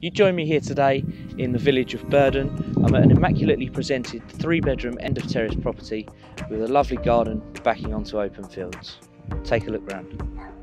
You join me here today in the village of Berden. I'm at an immaculately presented 3-bedroom end of terrace property with a lovely garden backing onto open fields. Take a look round.